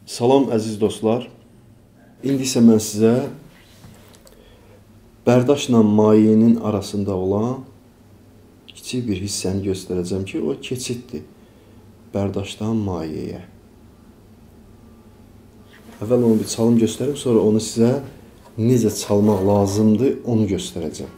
Salam əziz dostlar. İndi isə mən sizə bərdaşla mayenin arasında olan kiçik bir hissəni göstərəcəm ki, o keçiddir bərdaşdan mayeye. Əvvəl onu bir çalım göstərib, sonra onu sizə necə çalmaq lazımdır, onu göstərəcəm.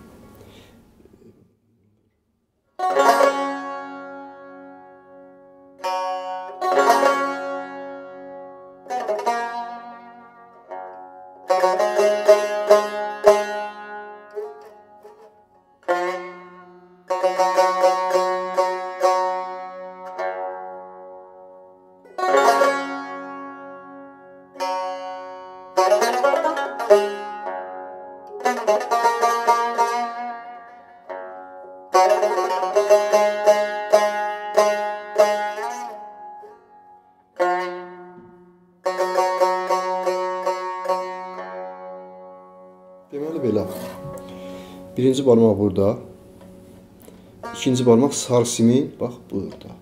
Deməli belə, birinci barmaq burada, ikinci barmaq sarı simin, bax burada.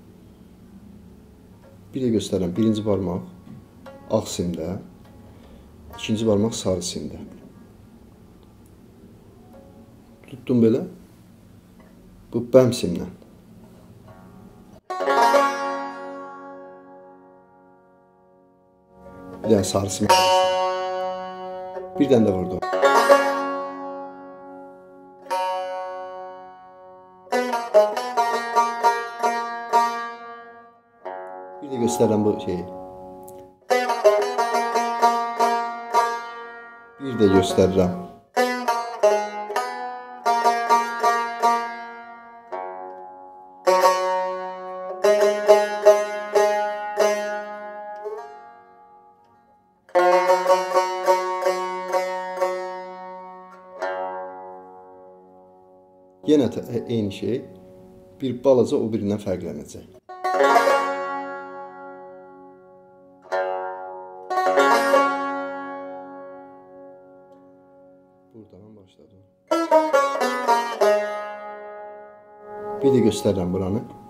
Bir də göstərirəm, birinci barmaq ağ simdə, ikinci barmaq sarı simdə. Tutdum belə, bu bəm simlə. Bir dənə sarı simlə. Bir dənə də vurdum. Bir də göstərirəm bu şeyi. Bir də göstərirəm. Yenə eyni şey, bir balaca o birindən fərqlənəcək. Buradan başladım. Bir də göstərirəm buranı.